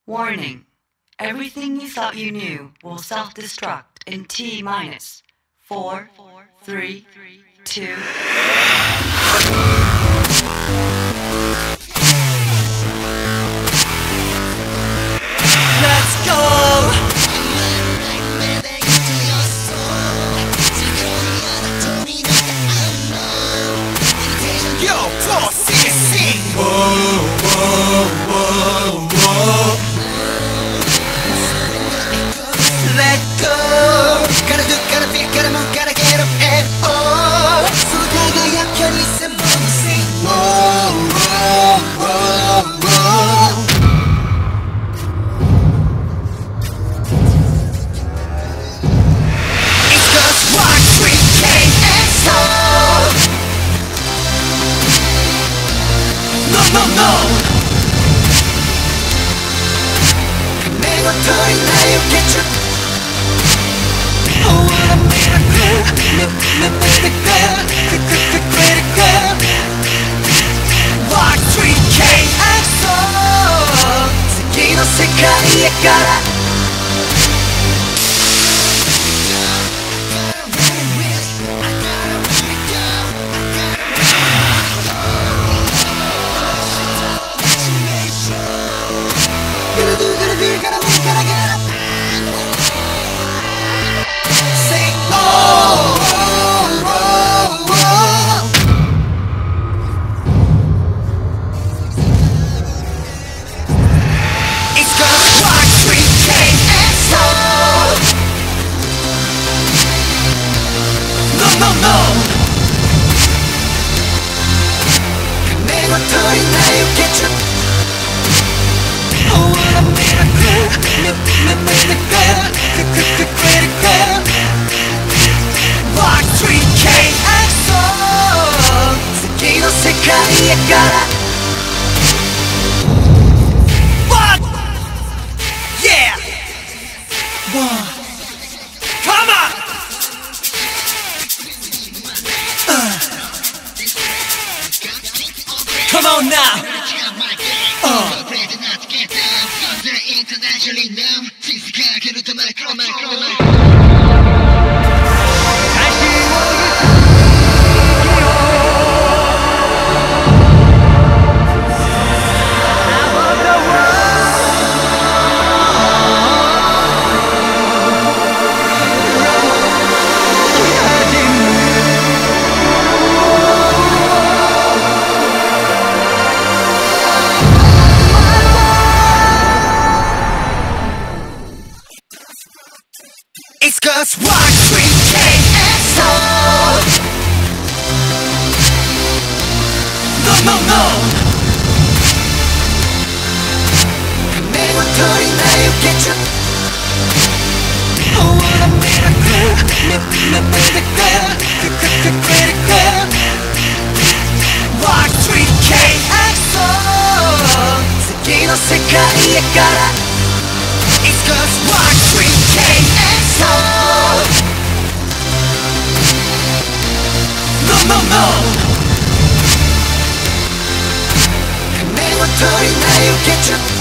Warning. Everything you thought you knew will self-destruct in T minus 4, 3, 2... Let's go! Yo, floor, sing! Whoa, whoa, whoa, whoa. Let go! Gotta do, gotta be, gotta move, gotta get up and oh! So kagayaki and listen, mama sing. Whoa, whoa, whoa, whoa. It's just Y3K XO! No, no, no! Kamen no tori now you get your oh, what a miracle! M-m-m-mythical, critical. Y3K XO 次の世界へからCome on now! It's cause Y3K XO! No, no, no! Kamen no tori now you get your oh, what a miracle! M-m-m-mythical, critical. Y3K XO 次の世界へからIt's cause Y3K XO! No, no, no! Kamen no tori now you get your